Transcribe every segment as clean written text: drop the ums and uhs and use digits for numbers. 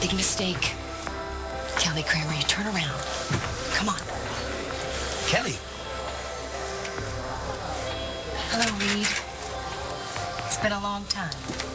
Big mistake. Kelly Kramer, you turn around. Come on. Kelly. Hello, Reed. It's been a long time.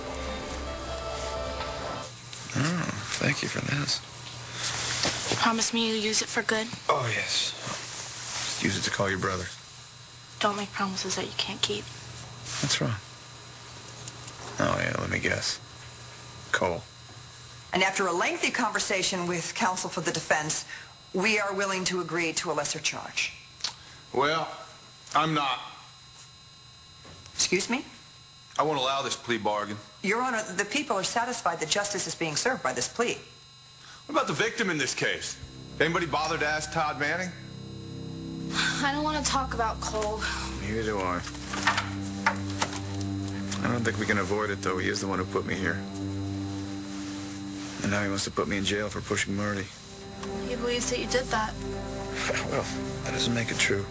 Oh, thank you for this. Promise me you'll use it for good? Oh, yes. Just use it to call your brother. Don't make promises that you can't keep. What's wrong? Oh, yeah, let me guess. Cole. And after a lengthy conversation with counsel for the defense, we are willing to agree to a lesser charge. Well, I'm not. Excuse me? I won't allow this plea bargain. Your Honor, the people are satisfied that justice is being served by this plea. What about the victim in this case? Anybody bother to ask Todd Manning? I don't want to talk about Cole. Neither do I. I don't think we can avoid it, though. He is the one who put me here. And now he wants to put me in jail for pushing Marty. He believes that you did that. Well, that doesn't make it true.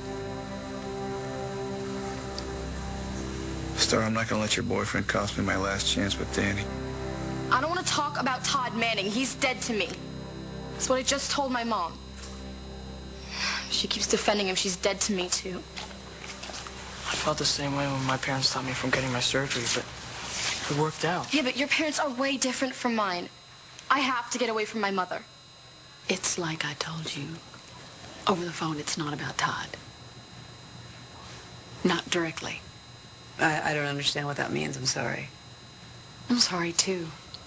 Star, I'm not going to let your boyfriend cost me my last chance with Danny. I don't want to talk about Todd Manning. He's dead to me. That's what I just told my mom. She keeps defending him. She's dead to me, too. I felt the same way when my parents stopped me from getting my surgery, but it worked out. Yeah, but your parents are way different from mine. I have to get away from my mother. It's like I told you over the phone, it's not about Todd. Not directly. I don't understand what that means. I'm sorry. I'm sorry, too.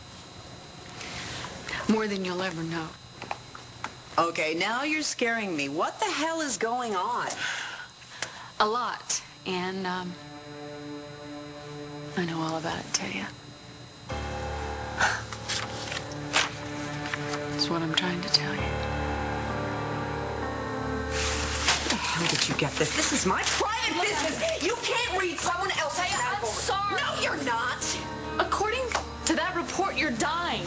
More than you'll ever know. Okay, now you're scaring me. What the hell is going on? A lot. And, I know all about it, tell you. That's what I'm trying to tell you. How did you get this? This is my private business. You can't read someone else's I'm sorry. No, you're not. According to that report, you're dying.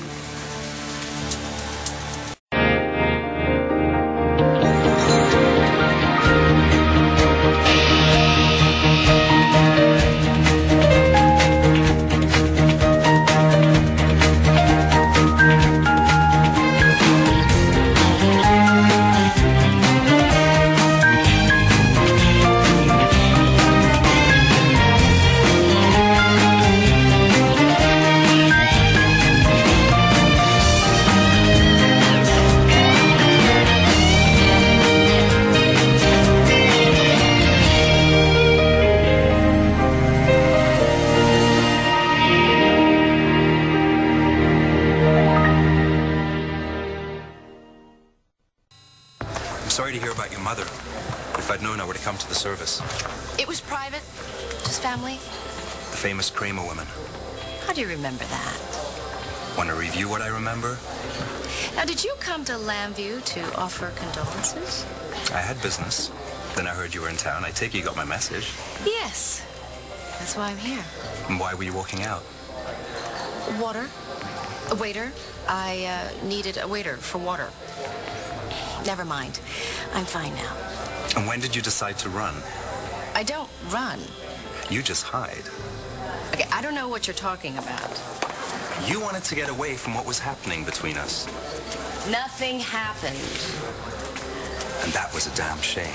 Sorry to hear about your mother. If I'd known, I would have come to the service. It was private, just family. The famous Kramer woman. How do you remember that? Want to review what I remember? Now, did you come to Lambview to offer condolences? I had business. Then I heard you were in town. I take it you got my message. Yes. That's why I'm here. And why were you walking out? Water. A waiter. I needed a waiter for water. Never mind. I'm fine now. And when did you decide to run? I don't run. You just hide. Okay, I don't know what you're talking about. You wanted to get away from what was happening between us. Nothing happened. And that was a damn shame.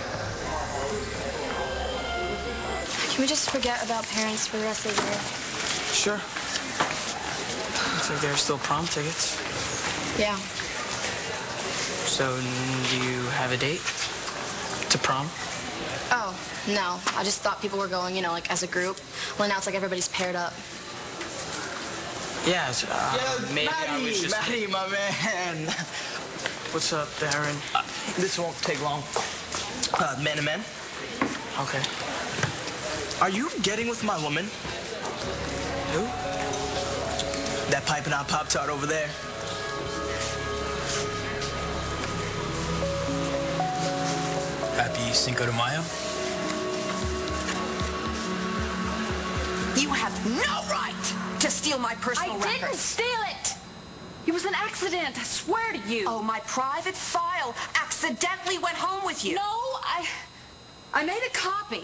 Can we just forget about parents for the rest of the year? Sure. Looks like there are still prom tickets. Yeah. So, do you have a date to prom? Oh, no. I just thought people were going, you know, like as a group. Well, now it's like everybody's paired up. Yeah, maybe I was just... Matty, my man. What's up, Darren? This won't take long. Man to man. Okay. Are you getting with my woman? Who? That Piping Hot Pop-Tart over there. Happy Cinco de Mayo? You have no right to steal my personal records. I didn't steal it. It was an accident. I swear to you. Oh, my private file accidentally went home with you. No, I made a copy.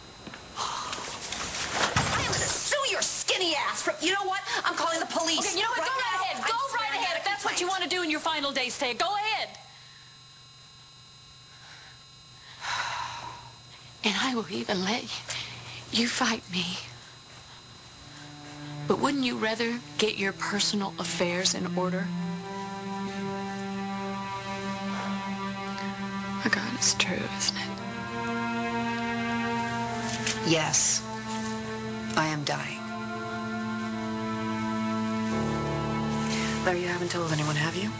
I am going to sue your skinny ass. You know what? I'm calling the police. Okay, you know what? Go right ahead. Go right ahead if that's what what you want to do in your final days, Taya. Go ahead. And I will even let you fight me. But wouldn't you rather get your personal affairs in order? My God, it's true, isn't it? Yes, I am dying. Larry, you haven't told anyone, have you?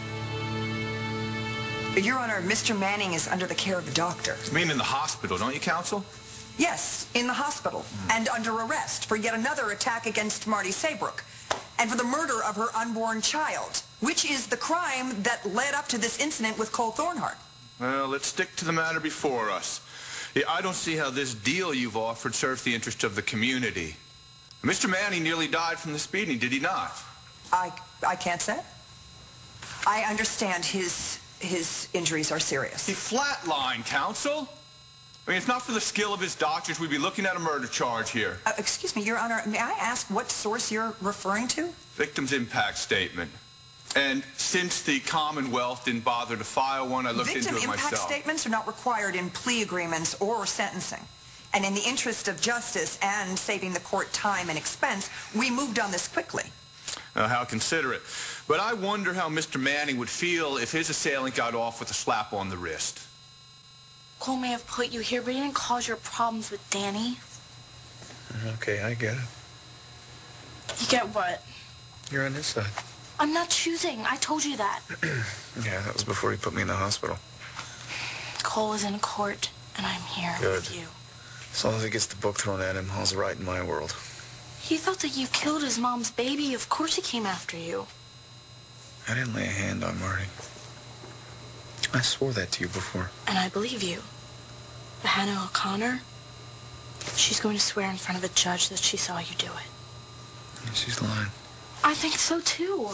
Your Honor, Mr. Manning is under the care of a doctor. You mean in the hospital, don't you, counsel? Yes, in the hospital, and under arrest for yet another attack against Marty Saybrook, and for the murder of her unborn child, which is the crime that led up to this incident with Cole Thornhart. Well, let's stick to the matter before us. Yeah, I don't see how this deal you've offered serves the interest of the community. Mr. Manning nearly died from the speeding, did he not? I can't say. I understand his injuries are serious. He flatlined, counsel. I mean, if not for the skill of his doctors, we'd be looking at a murder charge here. Excuse me, Your Honor, may I ask what source you're referring to? Victim's impact statement. And since the Commonwealth didn't bother to file one, I looked into it myself. Victim impact statements are not required in plea agreements or sentencing. And in the interest of justice and saving the court time and expense, we moved on this quickly. How considerate. But I wonder how Mr. Manning would feel if his assailant got off with a slap on the wrist. Cole may have put you here, but he didn't cause your problems with Danny. Okay, I get it. You get what? You're on his side. I'm not choosing. I told you that. Yeah, that was before he put me in the hospital. Cole is in court, and I'm here with you. As long as he gets the book thrown at him, all's right in my world. He thought that you killed his mom's baby. Of course he came after you. I didn't lay a hand on Marty. I swore that to you before. And I believe you. But Hannah O'Connor, she's going to swear in front of a judge that she saw you do it. And she's lying. I think so, too.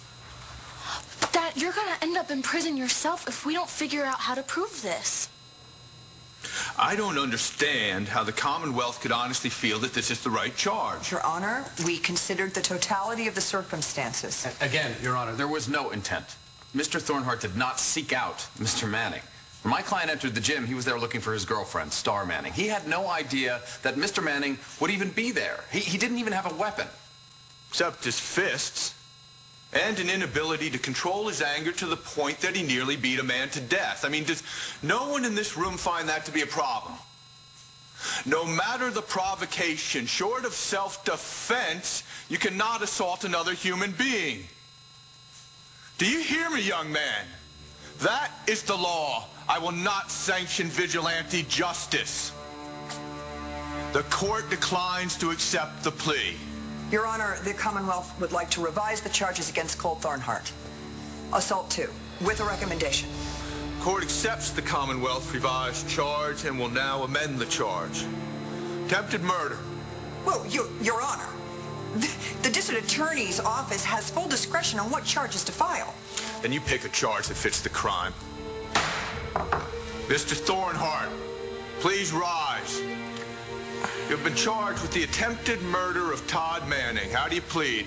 Dad, you're going to end up in prison yourself if we don't figure out how to prove this. I don't understand how the Commonwealth could honestly feel that this is the right charge. Your Honor, we considered the totality of the circumstances. Again, Your Honor, there was no intent. Mr. Thornhart did not seek out Mr. Manning. When my client entered the gym, he was there looking for his girlfriend, Star Manning. He had no idea that Mr. Manning would even be there. He didn't even have a weapon. Except his fists. And an inability to control his anger to the point that he nearly beat a man to death. I mean, does no one in this room find that to be a problem? No matter the provocation, short of self-defense, you cannot assault another human being. Do you hear me, young man? That is the law. I will not sanction vigilante justice. The court declines to accept the plea. Your Honor, the Commonwealth would like to revise the charges against Cole Thornhart. Assault 2, with a recommendation. Court accepts the Commonwealth revised charge and will now amend the charge. Attempted murder. Well, Your Honor, the district attorney's office has full discretion on what charges to file. Then you pick a charge that fits the crime. Mr. Thornhart, please rise. You've been charged with the attempted murder of Todd Manning. How do you plead?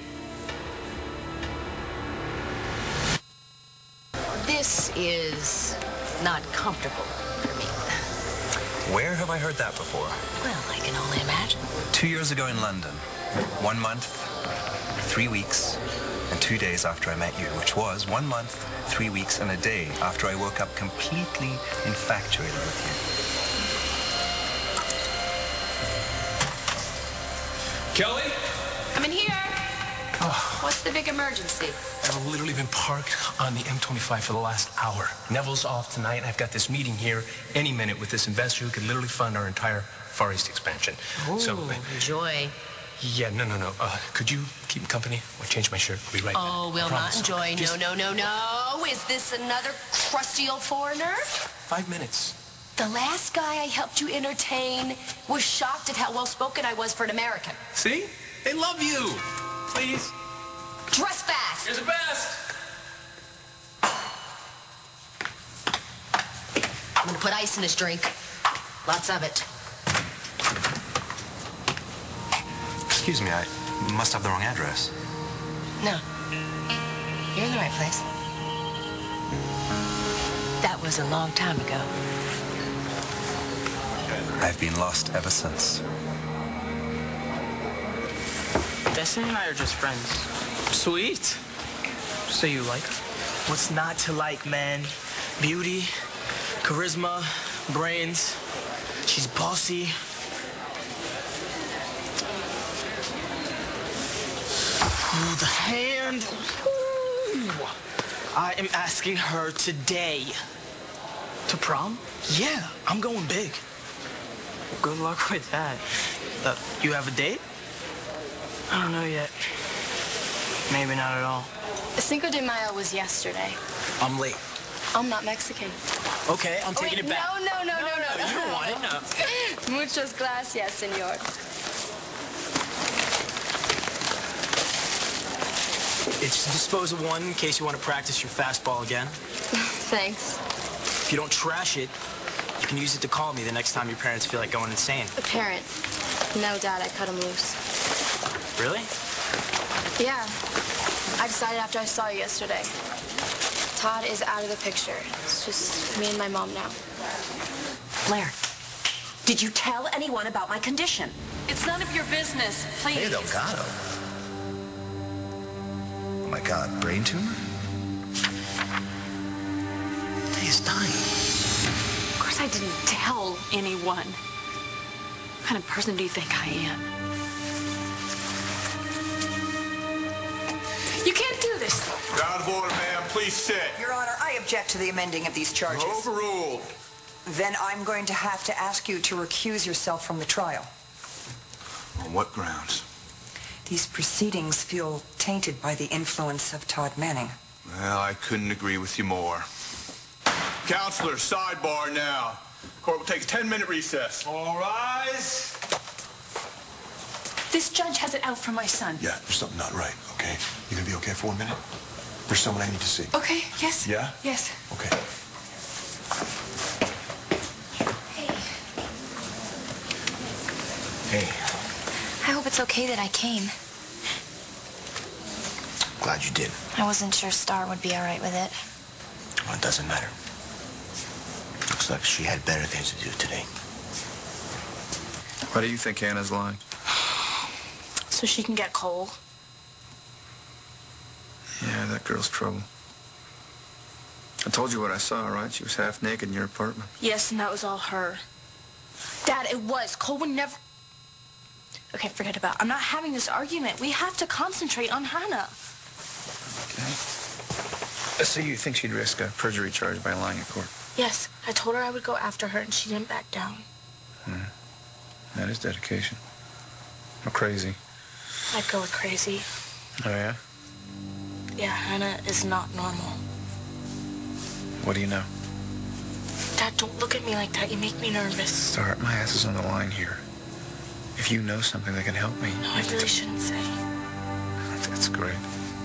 This is not comfortable for me. Where have I heard that before? Well, I can only imagine. 2 years ago in London. 1 month, 3 weeks, and 2 days after I met you, which was 1 month, 3 weeks, and a day after I woke up completely infatuated with you. Kelly? I'm in here. Oh. What's the big emergency? I've literally been parked on the M25 for the last hour. Neville's off tonight, and I've got this meeting here any minute with this investor who could literally fund our entire Far East expansion. Ooh, so, enjoy. Yeah, no. Could you keep me company? I'll change my shirt. I'll be right back. Oh, we'll not enjoy. Just No. Is this another crusty old foreigner? 5 minutes. The last guy I helped you entertain was shocked at how well-spoken I was for an American. See? They love you. Please. Dress fast. You're the best. I'm gonna put ice in this drink. Lots of it. Excuse me, I must have the wrong address. No. You're in the right place. was a long time ago. I've been lost ever since. Destiny and I are just friends. Sweet. So you like her? What's not to like, man? Beauty, charisma, brains. She's bossy. Ooh, the hand. Ooh. I am asking her today. To prom? Yeah, I'm going big. Good luck with that. You have a date? I don't know yet. Maybe not at all. Cinco de Mayo was yesterday. I'm late. I'm not Mexican. Okay, I'm taking it back. No. You don't want it, no. Muchas gracias, senor. It's dispose of one in case you want to practice your fastball again. Thanks. If you don't trash it, you can use it to call me the next time your parents feel like going insane. A parent. No, Dad, I cut him loose. Really? Yeah. I decided after I saw you yesterday. Todd is out of the picture. It's just me and my mom now. Blair, did you tell anyone about my condition? It's none of your business, please. Hey, Delgado. Oh my God, brain tumor? He's dying. Of course I didn't tell anyone. What kind of person do you think I am? You can't do this. Out of order, ma'am. Please sit. Your Honor, I object to the amending of these charges. Overruled. Then I'm going to have to ask you to recuse yourself from the trial. On what grounds? These proceedings feel tainted by the influence of Todd Manning. Well, I couldn't agree with you more. Counselor, sidebar now. Court will take a 10-minute recess. All rise. This judge has it out for my son. Yeah, there's something not right, okay? You gonna be okay for 1 minute? There's someone I need to see. Okay, yes. Yeah? Yes. Okay. Hey, I hope it's okay that I came. glad you did. I wasn't sure Star would be all right with it. Well, it doesn't matter. Looks like she had better things to do today. Why do you think Hannah's lying? So she can get Cole. Yeah, that girl's trouble. I told you what I saw, right? She was half naked in your apartment. Yes, and that was all her. Dad, it was. Cole would never... Okay, forget about it. I'm not having this argument. We have to concentrate on Hannah. Okay. So you think she'd risk a perjury charge by lying in court? Yes, I told her I would go after her, and she didn't back down. That is dedication. Or crazy. I'd go with crazy. Oh, yeah? Yeah, Hannah is not normal. What do you know? Dad, don't look at me like that. You make me nervous. Star, my ass is on the line here. If you know something that can help me... No, I really shouldn't say. That's great.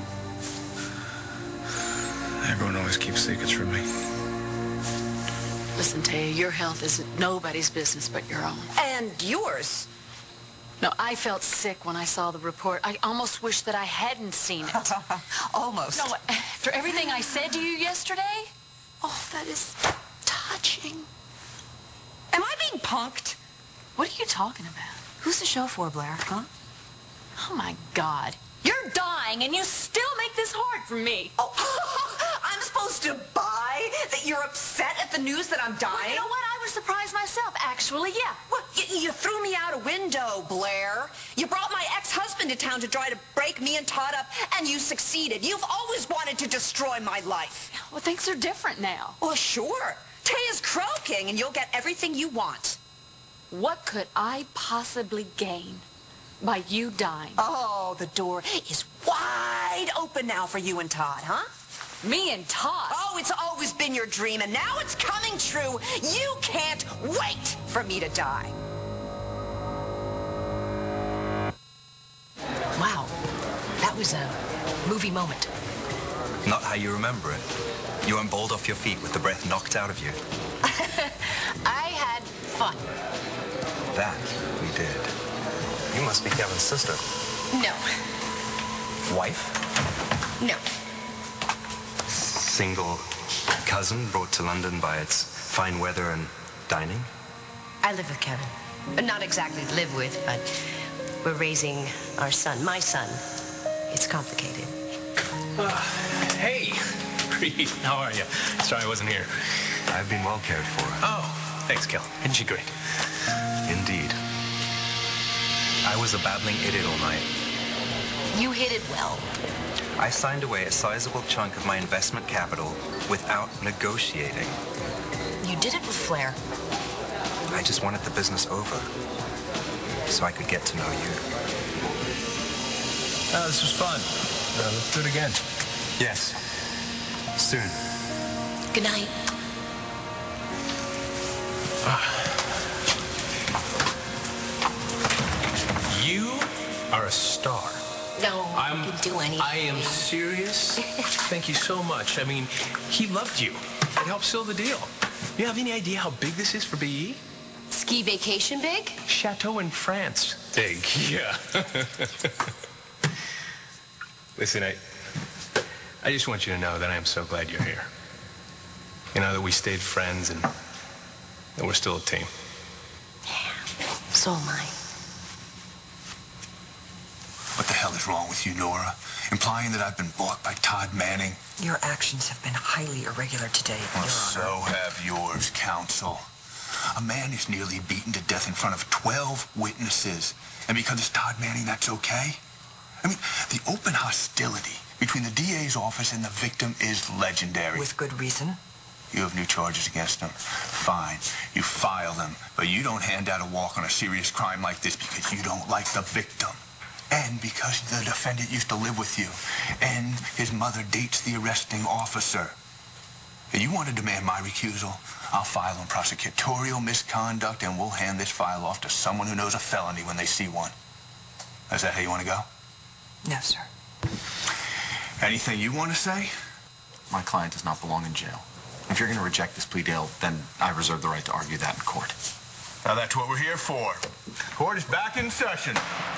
Everyone always keeps secrets from me. Listen, Taya, your health isn't nobody's business but your own. And yours. No, I felt sick when I saw the report. I almost wish that I hadn't seen it. Almost. No, after everything I said to you yesterday? Oh, that is touching. Am I being punked? What are you talking about? Who's the show for, Blair, huh? Oh, my God. You're dying, and you still make this hard for me. Oh, I'm supposed to buy that you're upset at the news that I'm dying? Well, you know what? I was surprised myself, actually, yeah. Well, you threw me out a window, Blair. You brought my ex-husband to town to try to break me and Todd up, and you succeeded. You've always wanted to destroy my life. Well, things are different now. Well, sure. Taya's croaking, and you'll get everything you want. What could I possibly gain by you dying? Oh, the door is wide open now for you and Todd, huh? Me and Todd? Oh, it's always been your dream, and now it's coming true. You can't wait for me to die. Wow, that was a movie moment. Not how you remember it. You went bald off your feet with the breath knocked out of you. I had fun. That we did. You must be Kevin's sister. No. Wife? No. Single cousin brought to London by its fine weather and dining? I live with Kevin. Not exactly live with, but we're raising our son, my son. It's complicated. Hey, Reed, how are you? Sorry I wasn't here. I've been well cared for. Oh, thanks, Kel. Isn't she great? Indeed. I was a babbling idiot all night. You hid it well. I signed away a sizable chunk of my investment capital without negotiating. You did it with flair. I just wanted the business over so I could get to know you. Oh, this was fun. Let's do it again. Yes. Soon. Good night. You are a star. No, you can do anything. I am serious. Thank you so much. I mean, he loved you. It helped seal the deal. You have any idea how big this is for BE? Ski vacation big? Chateau in France. Big, yeah. Listen, I just want you to know that I am so glad you're here. You know, that we stayed friends and that we're still a team. Yeah, so am I. What the hell is wrong with you, Nora? Implying that I've been bought by Todd Manning? Your actions have been highly irregular today, Well, Your Honor. so have yours, counsel. A man is nearly beaten to death in front of 12 witnesses. And because it's Todd Manning, that's okay? I mean, the open hostility between the DA's office and the victim is legendary. With good reason. You have new charges against him. Fine. You file them. But you don't hand out a walk on a serious crime like this because you don't like the victim. And because the defendant used to live with you. And his mother dates the arresting officer. If you want to demand my recusal, I'll file on prosecutorial misconduct and we'll hand this file off to someone who knows a felony when they see one. Is that how you want to go? No, sir. Anything you want to say? My client does not belong in jail. If you're going to reject this plea deal, then I reserve the right to argue that in court. Now that's what we're here for. Court is back in session.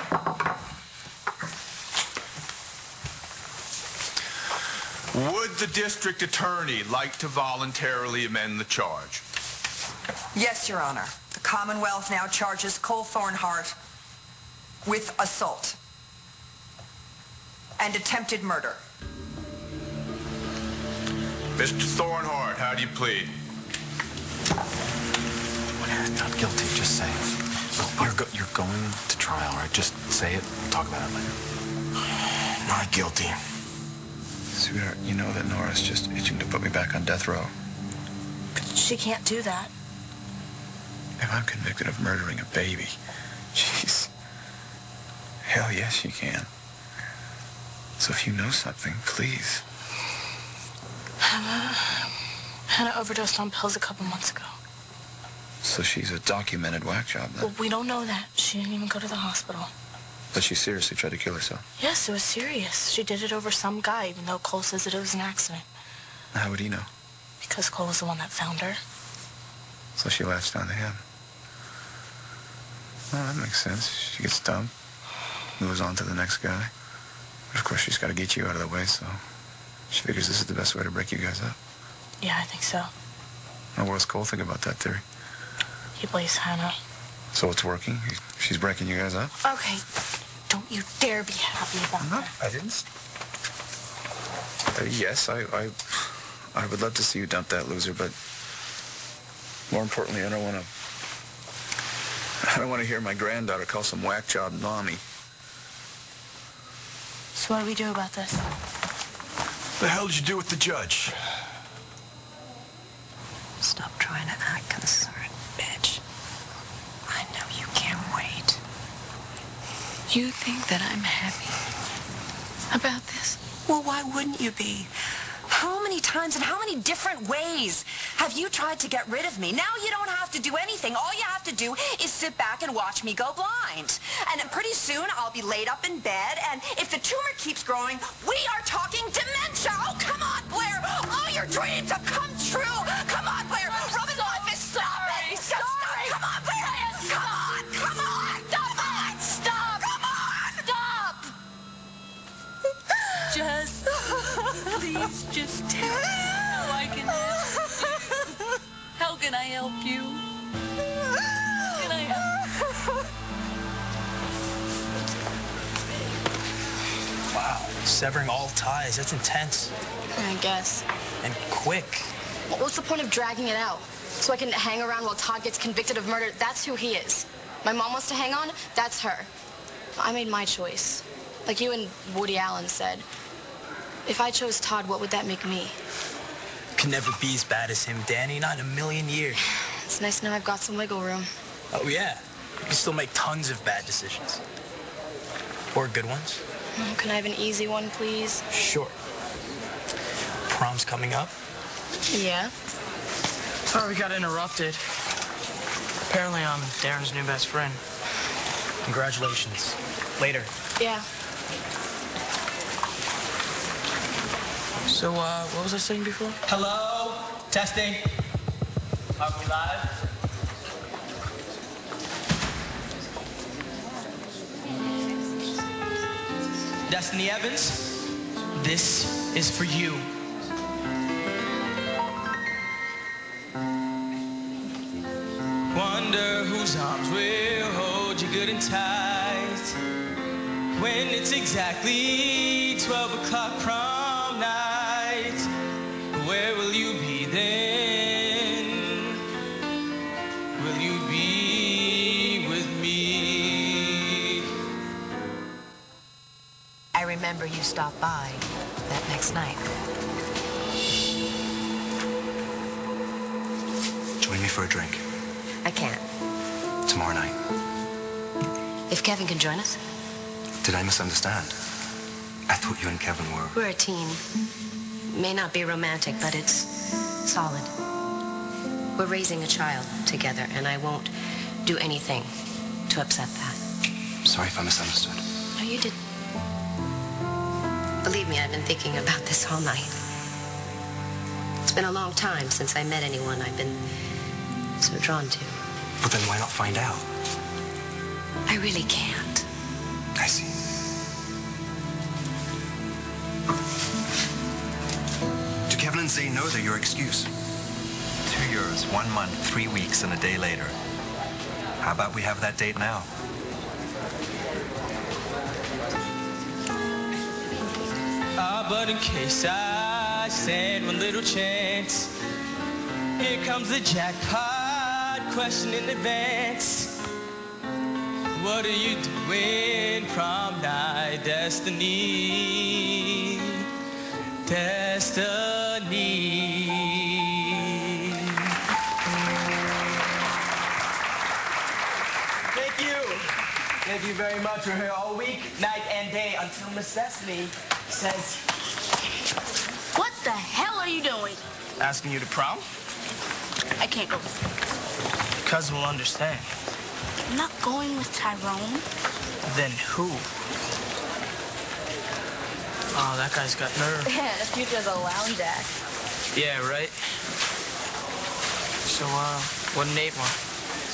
Would the district attorney like to voluntarily amend the charge? Yes, Your Honor. The Commonwealth now charges Cole Thornhart with assault and attempted murder. Mr. Thornhart, how do you plead? Not guilty, just say it. You're going to trial, right? Just say it. We'll talk about it later. Not guilty. Sweetheart, you know that Nora's just itching to put me back on death row. She can't do that. If I'm convicted of murdering a baby, jeez. Hell yes, she can. So if you know something, please. Hannah overdosed on pills a couple months ago. So she's a documented whack job then. Well, we don't know that. She didn't even go to the hospital. But she seriously tried to kill herself. Yes, it was serious. She did it over some guy, even though Cole says that it was an accident. How would he know? Because Cole was the one that found her. So she latched onto him. Well, that makes sense. She gets dumped, moves on to the next guy. But of course, she's got to get you out of the way, so she figures this is the best way to break you guys up. Yeah, I think so. Now, what does Cole think about that theory? He blames Hannah. So it's working? She's breaking you guys up? Okay, don't you dare be happy about that. I didn't. Yes, I would love to see you dump that loser, but more importantly, I don't want to hear my granddaughter call some whack job mommy. So what do we do about this? The hell did you do with the judge? Stop trying to act concerned, bitch. I know you can't wait. You think that I'm happy about this? Well, why wouldn't you be? How many times and how many different ways have you tried to get rid of me? Now you don't have to do anything. All you have to do is sit back and watch me go blind. And then pretty soon I'll be laid up in bed, and if the tumor keeps growing, we are talking dementia. Oh, come on, Blair. All your dreams have come true. Come on, Blair. Robin life is sorry. Stop. Come on, Blair. Come on. Come on. Come on. Stop. Come on. Stop. Just, please, just tell me how I can help. help you? Can I help? Wow, severing all ties. That's intense. I guess. And quick. Well, what's the point of dragging it out? So I can hang around while Todd gets convicted of murder? That's who he is. My mom wants to hang on? That's her. I made my choice. Like you and Woody Allen said. If I chose Todd, what would that make me? Can never be as bad as him, Danny. Not in a million years. It's nice to know I've got some wiggle room. Oh, yeah. You can still make tons of bad decisions. Or good ones. Oh, can I have an easy one, please? Sure. Prom's coming up. Yeah? Sorry we got interrupted. Apparently I'm Darren's new best friend. Congratulations. Later. Yeah. So, what was I saying before? Hello? Testing. Are we live? Destiny Evans, this is for you. Wonder whose arms will hold you good and tight when it's exactly 12 o'clock prom night. Where will you be then? Will you be with me? I remember you stopped by that next night. Join me for a drink. I can't. Tomorrow night. If Kevin can join us? Did I misunderstand? I thought you and Kevin were... We're a team. May not be romantic, but it's solid. We're raising a child together, and I won't do anything to upset that. Sorry if I misunderstood. No, you didn't. Believe me, I've been thinking about this all night. It's been a long time since I met anyone I've been so drawn to. But then why not find out? I really can't. I see. Do Kevin and Zane know they're your excuse? 2 years, 1 month, 3 weeks, and a day later. How about we have that date now? But in case I stand one little chance, here comes the jackpot question in advance. What are you doing prom night, Destiny? Destiny. Thank you. Thank you very much. We're here all week, night and day, until Miss Destiny says... What the hell are you doing? Asking you to prom? I can't go with you. Cousin will understand. I'm not going with Tyrone. Then who? Oh, that guy's got nerve. Yeah, the future's a lounge act. Yeah, right? So, what did Nate want?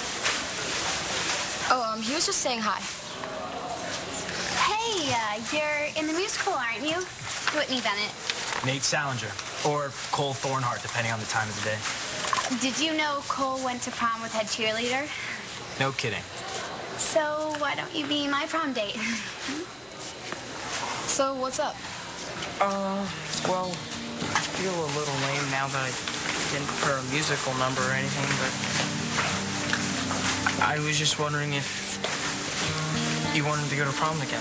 Oh, he was just saying hi. Hey, you're in the musical, aren't you? Whitney Bennett. Nate Salinger, or Cole Thornhart, depending on the time of the day. Did you know Cole went to prom with head cheerleader? No kidding. So why don't you be my prom date? So, what's up? Well, I feel a little lame now that I didn't prepare a musical number or anything, but I was just wondering if you wanted to go to prom again.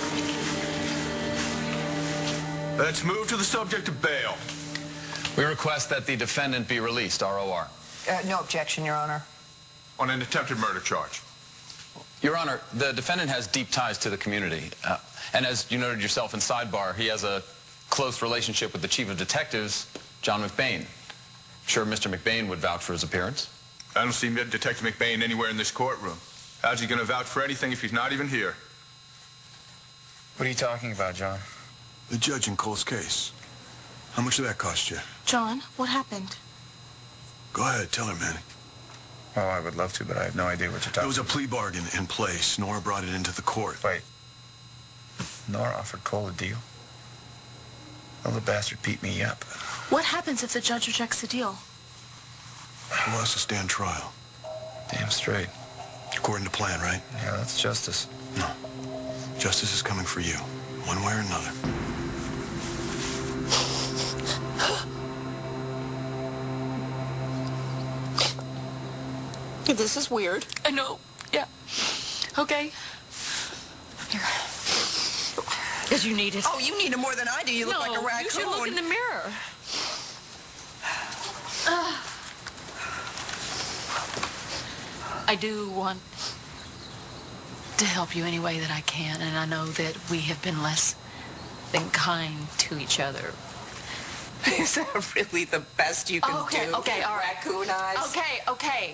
Let's move to the subject of bail. We request that the defendant be released, ROR. No objection, Your Honor. On an attempted murder charge. Your Honor, the defendant has deep ties to the community. And as you noted yourself in sidebar, he has a close relationship with the chief of detectives, John McBain. Sure Mr. McBain would vouch for his appearance. I don't see Detective McBain anywhere in this courtroom. How's he going to vouch for anything if he's not even here? What are you talking about, John? The judge in Cole's case. How much did that cost you? John, what happened? Go ahead, tell her, Manny. Oh, I would love to, but I have no idea what you're talking about. There was a plea bargain in place. Nora brought it into the court. Wait. Nora offered Cole a deal? Well, the bastard beat me up. What happens if the judge rejects the deal? Who wants to stand trial? Damn straight. According to plan, right? Yeah, that's justice. No. Justice is coming for you, one way or another. This is weird. I know. Yeah. Okay. Here. Because you need it. Oh, you need it more than I do. You look like a raccoon. You should look in the mirror. I do want to help you any way that I can, and I know that we have been less than kind to each other. Is that really the best you can do? Okay, all right. Raccoon eyes? Okay.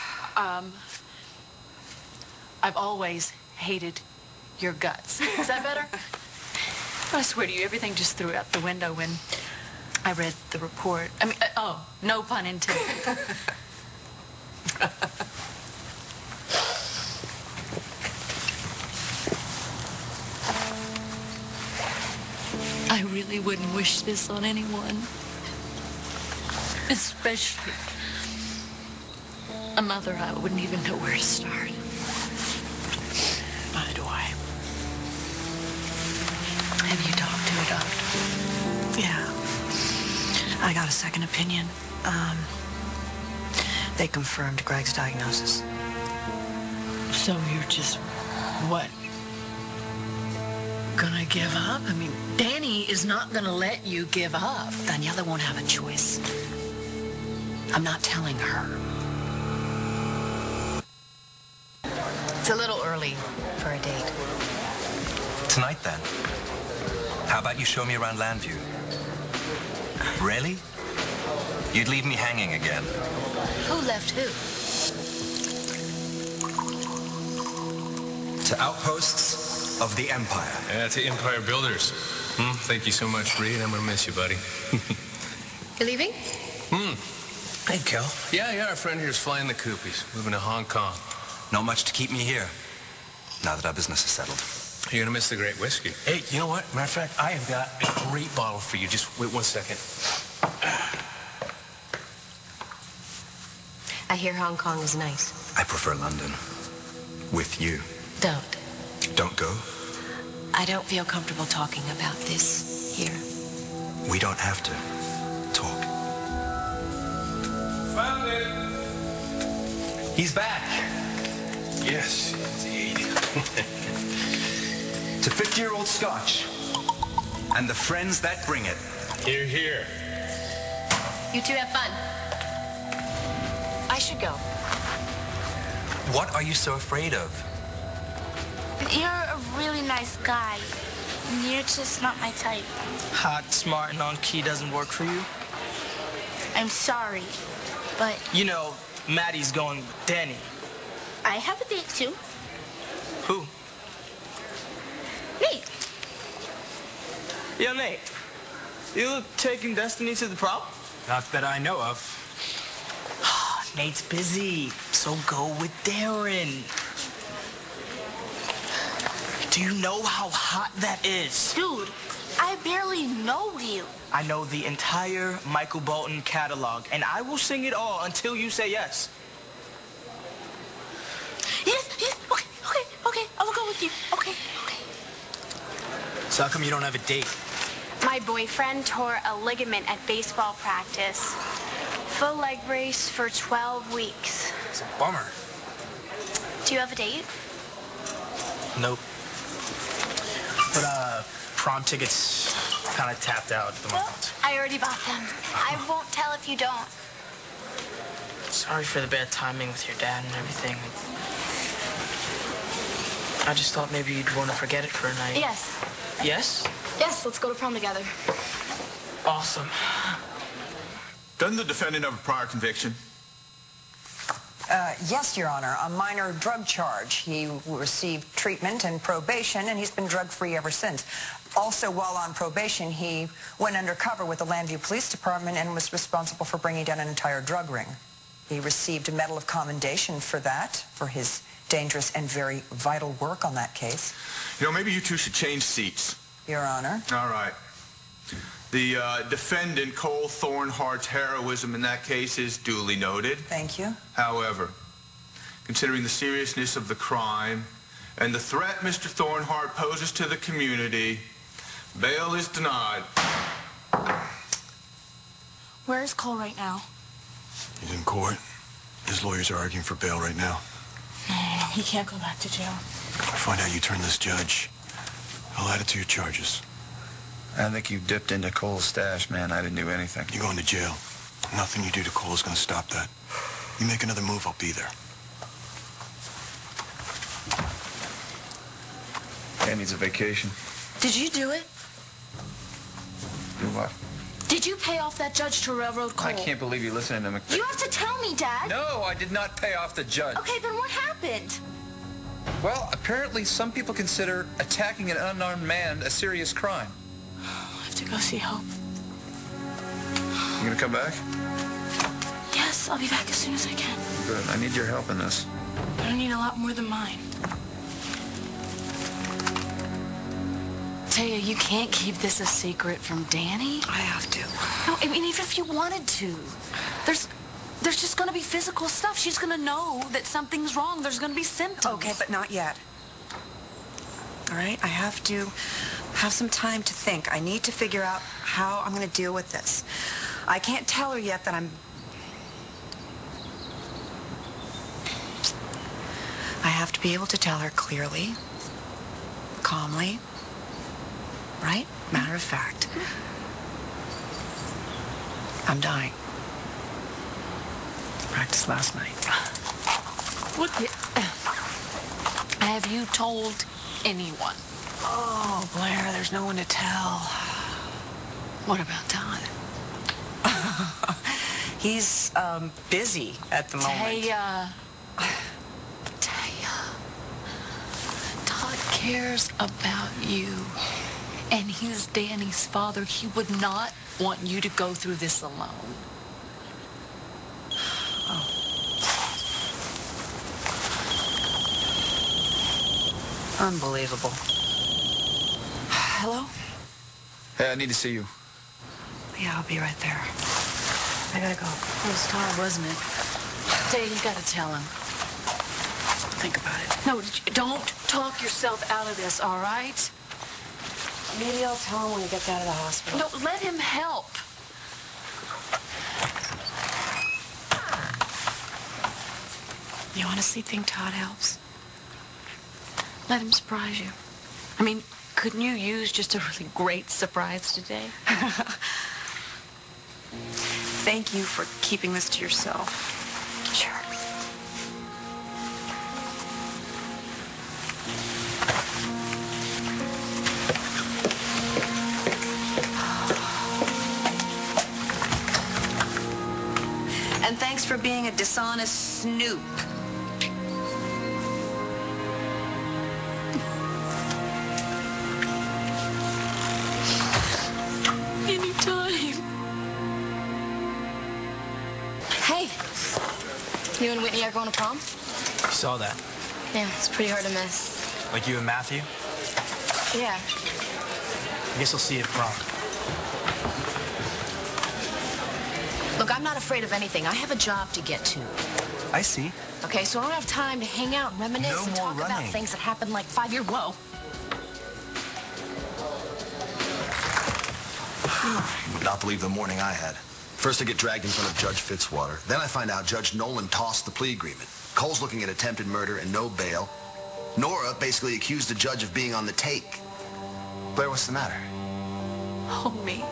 I've always hated your guts. Is that better? I swear to you, everything just threw out the window when I read the report. I mean, no pun intended. I really wouldn't wish this on anyone. Especially a mother. I wouldn't even know where to start. Neither do I. Have you talked to a doctor? Yeah. I got a second opinion. They confirmed Greg's diagnosis. So you're just, what, gonna give up? I mean, Danny is not gonna let you give up. Daniela won't have a choice. I'm not telling her. It's a little early for a date. Tonight, then. How about you show me around Landview? Really? You'd leave me hanging again. Who left who? To outposts of the Empire. Yeah, to Empire Builders. Thank you so much, Reed. I'm gonna miss you, buddy. You leaving? Hey, Kel. Yeah, our friend here's flying the Koopies, moving to Hong Kong. Not much to keep me here, now that our business is settled. You're gonna miss the great whiskey. Hey, you know what? Matter of fact, I have got a great bottle for you. Just wait 1 second. I hear Hong Kong is nice. I prefer London. With you. Don't go? I don't feel comfortable talking about this here. We don't have to talk. Found it. He's back. Yes, indeed. To 50-year-old Scotch. And the friends that bring it. Here, here. You two have fun. I should go. What are you so afraid of? You're a really nice guy. You're just not my type. Hot, smart, and on key doesn't work for you? I'm sorry, but You know, Maddie's going with Danny. I have a date too. Who? Nate. Yo, Nate. You taking Destiny to the prom? Not that I know of. Nate's busy, so go with Darren. Do you know how hot that is? Dude, I barely know you. I know the entire Michael Bolton catalog, and I will sing it all until you say yes. Yes, okay, I will go with you. Okay. So how come you don't have a date? My boyfriend tore a ligament at baseball practice. Full leg brace for 12 weeks. It's a bummer. Do you have a date? Nope. But, prom tickets kind of tapped out at the moment. I already bought them. I won't tell if you don't. Sorry for the bad timing with your dad and everything. I just thought maybe you'd want to forget it for a night. Yes. Yes? Yes, let's go to prom together. Awesome. Doesn't the defendant have a prior conviction? Yes, Your Honor, a minor drug charge. He received treatment and probation, and he's been drug-free ever since. Also, while on probation, he went undercover with the Landview Police Department and was responsible for bringing down an entire drug ring. He received a Medal of Commendation for that, for his dangerous and very vital work on that case. You know, maybe you two should change seats. Your Honor. All right. The defendant, Cole Thornhart's heroism in that case is duly noted. Thank you. However, considering the seriousness of the crime and the threat Mr. Thornhart poses to the community, bail is denied. Where's Cole right now? He's in court. His lawyers are arguing for bail right now. No, he can't go back to jail. If I find out you turned this judge, I'll add it to your charges. I think you dipped into Cole's stash, man. I didn't do anything. You're going to jail. Nothing you do to Cole is going to stop that. You make another move, I'll be there. Dad needs a vacation. Did you do it? Do what? Did you pay off that judge to railroad Cole? I can't believe you're listening to me. You have to tell me, Dad. No, I did not pay off the judge. Okay, then what happened? Well, apparently some people consider attacking an unarmed man a serious crime. I have to go see Hope. You gonna come back? Yes, I'll be back as soon as I can. Good. I need your help in this. But I need a lot more than mine. Taya, you can't keep this a secret from Danny. I have to. No, I mean, even if you wanted to. There's just going to be physical stuff. She's going to know that something's wrong. There's going to be symptoms. Okay, but not yet. All right? I have to have some time to think. I need to figure out how I'm going to deal with this. I can't tell her yet that I have to be able to tell her clearly, calmly, right? Matter of fact. I'm dying. Practiced last night. What? Have you told anyone? Oh, Blair, there's no one to tell. What about Todd? He's busy at the moment. Taya. Todd cares about you. And he's Danny's father. He would not want you to go through this alone. Unbelievable. Hello? Hey, I need to see you. Yeah, I'll be right there. I gotta go. It was Todd, wasn't it? Taya, you gotta tell him. Think about it. No, don't talk yourself out of this, all right? Maybe I'll tell him when he gets out of the hospital. No, let him help. You honestly think Todd helps? Let him surprise you. I mean, couldn't you use just a really great surprise today? Thank you for keeping this to yourself. Sure. And thanks for being a dishonest snoop. Anytime. Hey, you and Whitney are going to prom? You saw that? Yeah, it's pretty hard to miss. Like you and Matthew? Yeah. I guess I'll see you at prom. Look, I'm not afraid of anything. I have a job to get to. I see. Okay, so I don't have time to hang out and reminisce No and more talk about running. things that happened like 5 years. Whoa. You would not believe the morning I had. First, I get dragged in front of Judge Fitzwater. Then I find out Judge Nolan tossed the plea agreement. Cole's looking at attempted murder and no bail. Nora basically accused the judge of being on the take. Blair, what's the matter? Hold me.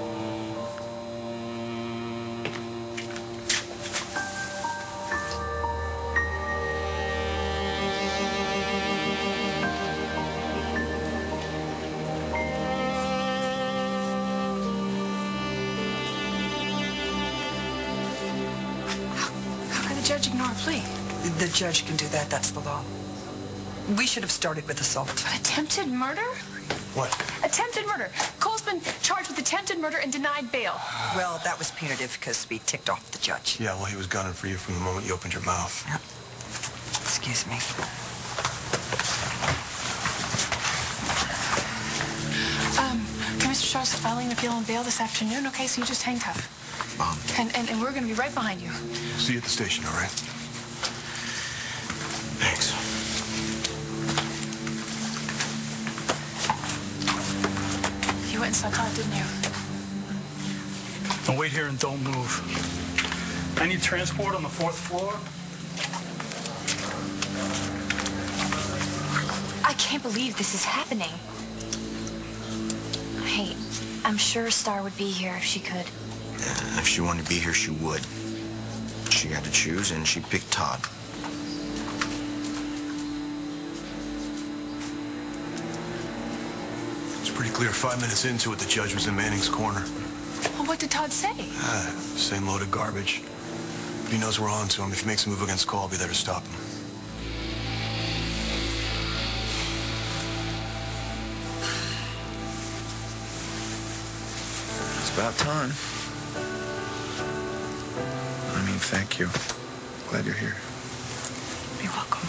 How can the judge ignore a plea? The judge can do that. That's the law. We should have started with assault. But attempted murder? What? Attempted murder. Cole's been charged with attempted murder and denied bail. Well, that was punitive because we ticked off the judge. Yeah, well, he was gunning for you from the moment you opened your mouth. Excuse me. Can Mr. Star's filing appeal on bail this afternoon, okay? So you just hang tough. And we're going to be right behind you. See you at the station, all right? Thanks. You went and saw Todd, didn't you? Now wait here and don't move. I need transport on the 4th floor. I can't believe this is happening. Hey, I'm sure Star would be here if she could. If she wanted to be here, she would. She had to choose, and she picked Todd. It's pretty clear 5 minutes into it, the judge was in Manning's corner. Well, what did Todd say? Same load of garbage. But he knows we're on to him. If he makes a move against Cole, I'll be there to stop him. It's about time. I mean, thank you. Glad you're here. You're welcome.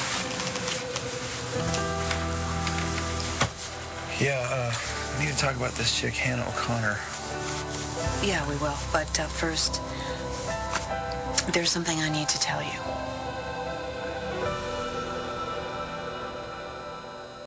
Yeah, we need to talk about this chick, Hannah O'Connor. Yeah, we will. But first, there's something I need to tell you.